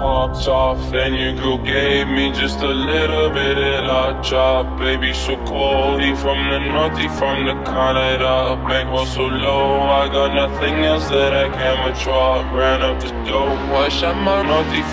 popped off. Then your girl gave me just a little bit of la chop. Baby so cold, he from the north, he from the Canada. Bankroll so low, I got nothing else that I can withdraw. Ran up the dough, I shot my north,